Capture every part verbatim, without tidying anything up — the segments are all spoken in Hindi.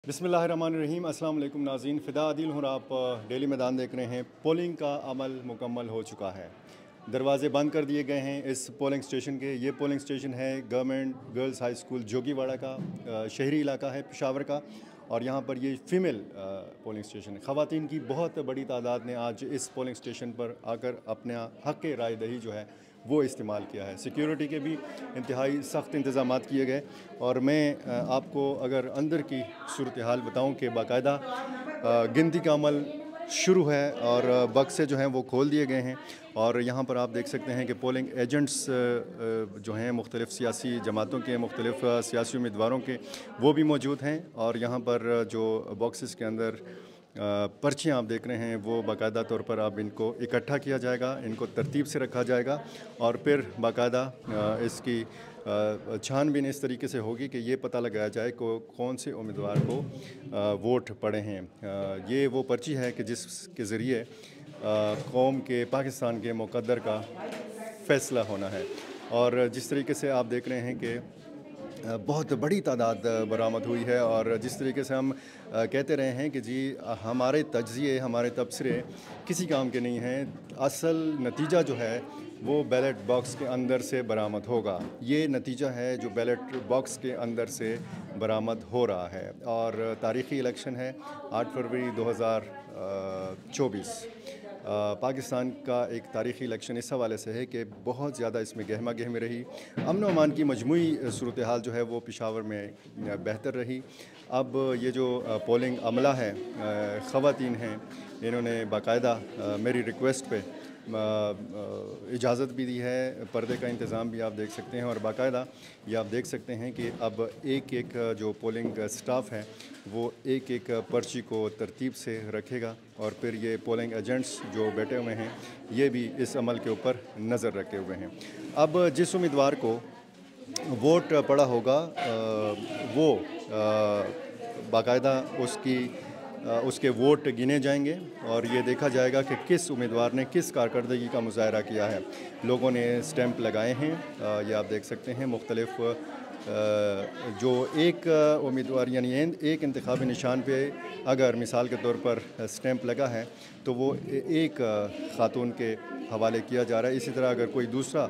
बिस्मिल्लाहिर्रहमानिर्रहीम। अस्सलाम वालेकुम नाज़रीन, फ़िदा आदिल हूँ। आप डेली मैदान देख रहे हैं। पोलिंग का अमल मुकम्मल हो चुका है। दरवाजे बंद कर दिए गए हैं इस पोलिंग स्टेशन के। ये पोलिंग स्टेशन है government girls high school Jogiwada का, शहरी इलाका है पेशावर का। और यहाँ पर ये फ़ीमेल पोलिंग स्टेशन है। ख़वातीन की बहुत बड़ी तादाद ने आज इस पोलिंग स्टेशन पर आकर अपना हक़ राय दही जो है वो इस्तेमाल किया है। सिक्योरिटी के भी इंतहाई सख्त इंतज़ाम किए गए। और मैं आपको अगर अंदर की सूरत हाल बताऊँ कि बाकायदा गिनती का अमल शुरू है और बक्से जो हैं वो खोल दिए गए हैं। और यहाँ पर आप देख सकते हैं कि पोलिंग एजेंट्स जो हैं मुख्तलिफ़ सियासी जमातों के, मुख्तलिफ़ सियासी उम्मीदवारों के, वो भी मौजूद हैं। और यहाँ पर जो बॉक्सेस के अंदर पर्चियाँ आप देख रहे हैं वो बाकायदा तौर पर अब इनको इकट्ठा किया जाएगा, इनको तरतीब से रखा जाएगा और फिर बाकायदा इसकी छानबीन इस तरीके से होगी कि ये पता लगाया जाए को कौन से उम्मीदवार को वोट पड़े हैं। ये वो पर्ची है कि जिसके ज़रिए कौम के, पाकिस्तान के मुक़द्दर का फ़ैसला होना है। और जिस तरीके से आप देख रहे हैं कि बहुत बड़ी तादाद बरामद हुई है। और जिस तरीके से हम कहते रहे हैं कि जी हमारे तज्ज़िये, हमारे तबसरे किसी काम के नहीं हैं, असल नतीजा जो है वो बैलेट बॉक्स के अंदर से बरामद होगा। ये नतीजा है जो बैलेट बॉक्स के अंदर से बरामद हो रहा है। और तारीख़ी इलेक्शन है आठ फरवरी दो हज़ार चौबीस। पाकिस्तान का एक तारीख़ी इलेक्शन इस हवाले से है कि बहुत ज़्यादा इसमें गहमा गहमी रही। अमन व अमान की मजमूई सूरत हाल जो है वो पेशावर में बेहतर रही। अब ये जो पोलिंग अमला है, ख़वातीन हैं, इन्होंने बाकायदा मेरी रिक्वेस्ट पे इजाज़त भी दी है। पर्दे का इंतज़ाम भी आप देख सकते हैं। और बाकायदा ये आप देख सकते हैं कि अब एक एक जो पोलिंग स्टाफ है वो एक एक पर्ची को तरतीब से रखेगा। और फिर ये पोलिंग एजेंट्स जो बैठे हुए हैं ये भी इस अमल के ऊपर नज़र रखे हुए हैं। अब जिस उम्मीदवार को वोट पड़ा होगा वो बाकायदा उसकी उसके वोट गिने जाएंगे और ये देखा जाएगा कि किस उम्मीदवार ने किस कारकर्दगी का मुज़ाहरा किया है। लोगों ने स्टैंप लगाए हैं, ये आप देख सकते हैं। मुख्तलिफ़ जो एक उम्मीदवार यानी एक इंतखाबी निशान पे अगर मिसाल के तौर पर स्टैंप लगा है तो वो एक ख़ातून के हवाले किया जा रहा है। इसी तरह अगर कोई दूसरा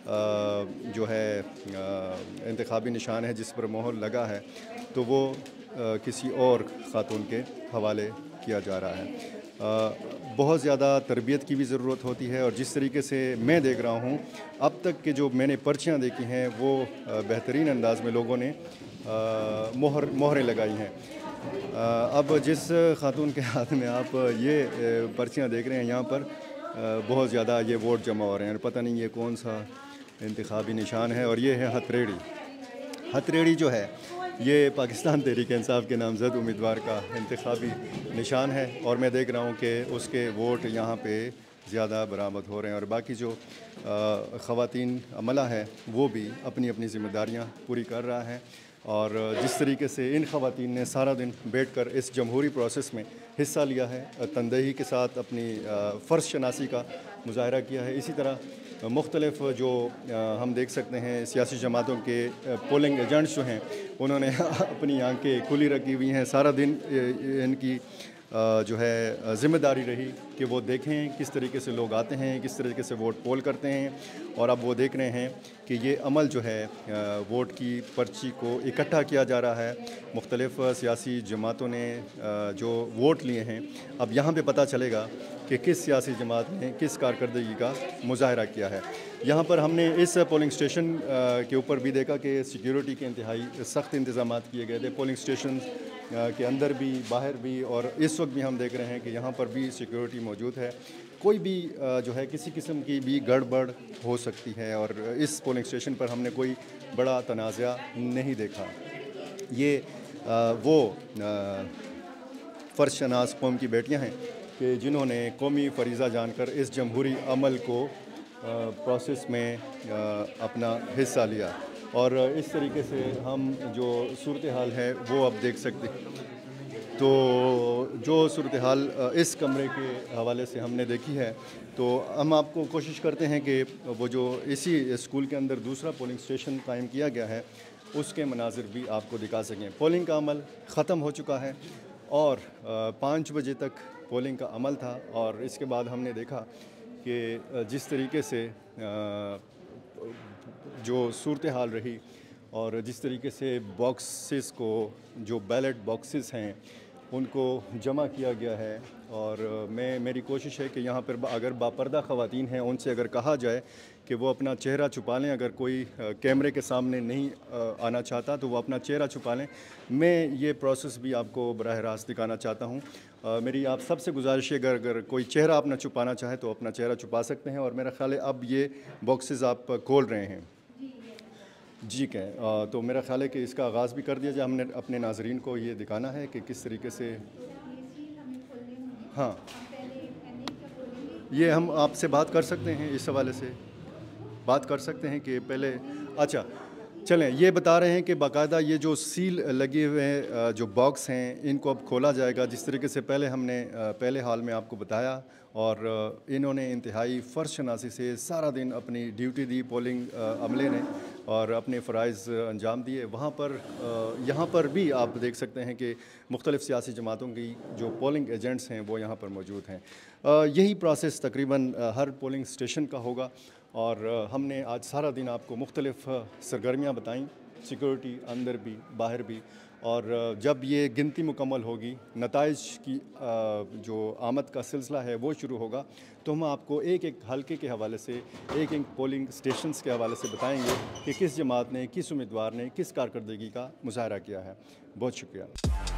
जो है इंतखाबी निशान है जिस पर मोहर लगा है तो वो किसी और ख़ातून के हवाले किया जा रहा है। बहुत ज़्यादा तरबियत की भी ज़रूरत होती है। और जिस तरीके से मैं देख रहा हूँ अब तक के जो मैंने पर्चियाँ देखी हैं वो बेहतरीन अंदाज़ में लोगों ने मोहर मोहरें लगाई हैं। अब जिस ख़ातून के हाथ में आप ये पर्चियाँ देख रहे हैं यहाँ पर बहुत ज़्यादा ये वोट जमा हो रहे हैं। पता नहीं ये कौन सा इंतखाबी निशान है। और ये है हथरेड़ी। हथरेड़ी जो है ये पाकिस्तान तहरीक इंसाफ के नामज़द उम्मीदवार का इंतखाबी निशान है। और मैं देख रहा हूँ कि उसके वोट यहाँ पे ज़्यादा बरामद हो रहे हैं। और बाकी जो ख़वातीन अमला है वो भी अपनी अपनी ज़िम्मेदारियाँ पूरी कर रहा है। और जिस तरीके से इन ख़वातीन ने सारा दिन बैठकर इस जमहूरी प्रोसेस में हिस्सा लिया है, तनदही के साथ अपनी फ़र्ज़ शनासी का मुज़ाहरा किया है। इसी तरह मुख्तलिफ़ जो हम देख सकते हैं सियासी जमातों के पोलिंग एजेंट्स जो हैं उन्होंने अपनी आंखें खुली रखी हुई हैं। सारा दिन इनकी जो है ज़िम्मेदारी रही कि वो देखें किस तरीके से लोग आते हैं, किस तरीके से वोट पोल करते हैं। और अब वो देख रहे हैं कि ये अमल जो है वोट की पर्ची को इकट्ठा किया जा रहा है। मुख्तलिफ़ सियासी जमातों ने जो वोट लिए हैं अब यहाँ पे पता चलेगा कि किस सियासी जमात ने किस कारकर्दगी का मुज़ाहरा किया है। यहाँ पर हमने इस पोलिंग स्टेशन के ऊपर भी देखा कि सिक्योरिटी के इंतहाई सख्त इंतज़ाम किए गए थे। पोलिंग स्टेशन के अंदर भी, बाहर भी। और इस वक्त भी हम देख रहे हैं कि यहाँ पर भी सिक्योरिटी मौजूद है। कोई भी जो है किसी किस्म की भी गड़बड़ हो सकती है। और इस पोलिंग स्टेशन पर हमने कोई बड़ा तनाज़ा नहीं देखा। ये वो फ़र्ज़ शनास कौम की बेटियाँ हैं कि जिन्होंने कौमी फ़रीज़ा जानकर इस जमहूरी अमल को प्रोसेस में अपना हिस्सा लिया। और इस तरीके से हम जो सूरत हाल है वो अब देख सकते हैं। तो जो सूरत हाल इस कमरे के हवाले से हमने देखी है तो हम आपको कोशिश करते हैं कि वो जो इसी स्कूल के अंदर दूसरा पोलिंग स्टेशन कायम किया गया है उसके मनाजिर भी आपको दिखा सकें। पोलिंग का अमल ख़त्म हो चुका है और पाँच बजे तक पोलिंग का अमल था और इसके बाद हमने देखा कि जिस तरीके से जो सूरत हाल रही और जिस तरीके से बॉक्सेस को, जो बैलेट बॉक्सेस हैं, उनको जमा किया गया है। और मैं मेरी कोशिश है कि यहाँ पर अगर बापर्दा ख़वातीन हैं उनसे अगर कहा जाए कि वो अपना चेहरा छुपा लें, अगर कोई कैमरे के सामने नहीं आना चाहता तो वो अपना चेहरा छुपा लें। मैं ये प्रोसेस भी आपको बराह रास्त दिखाना चाहता हूँ। मेरी आप सबसे गुजारिश है, अगर अगर कोई चेहरा अपना छुपाना चाहे तो अपना चेहरा छुपा सकते हैं। और मेरा ख़्याल है अब ये बॉक्सेस आप खोल रहे हैं। जी कहें तो मेरा ख़्याल है कि इसका आगाज़ भी कर दिया जाए। हमने अपने नाज़रीन को ये दिखाना है कि किस तरीके से, हाँ, ये हम आपसे बात कर सकते हैं, इस हवाले से बात कर सकते हैं कि पहले, अच्छा चलें, ये बता रहे हैं कि बाकायदा ये जो सील लगे हुए हैं, जो बॉक्स हैं, इनको अब खोला जाएगा जिस तरीके से पहले हमने पहले हाल में आपको बताया। और इन्होंने इंतहाई फ़र्शनासी से सारा दिन अपनी ड्यूटी दी पोलिंग अमले ने और अपने फ़राइज़ अंजाम दिए। वहाँ पर यहाँ पर भी आप देख सकते हैं कि मुख्तलिफ़ सियासी जमातों की जो पोलिंग एजेंट्स हैं वो यहाँ पर मौजूद हैं। यही प्रोसेस तकरीबन हर पोलिंग स्टेशन का होगा और हमने आज सारा दिन आपको मुख्तलिफ़ सरगर्मियाँ बताईं, सिक्योरिटी अंदर भी बाहर भी। और जब ये गिनती मुकम्मल होगी, नताइज की जो आमद का सिलसिला है वो शुरू होगा, तो हम आपको एक एक हलके के हवाले से, एक एक पोलिंग स्टेशंस के हवाले से बताएंगे कि किस जमात ने, किस उम्मीदवार ने किस कारकर्दगी का मुजाहरा किया है। बहुत शुक्रिया।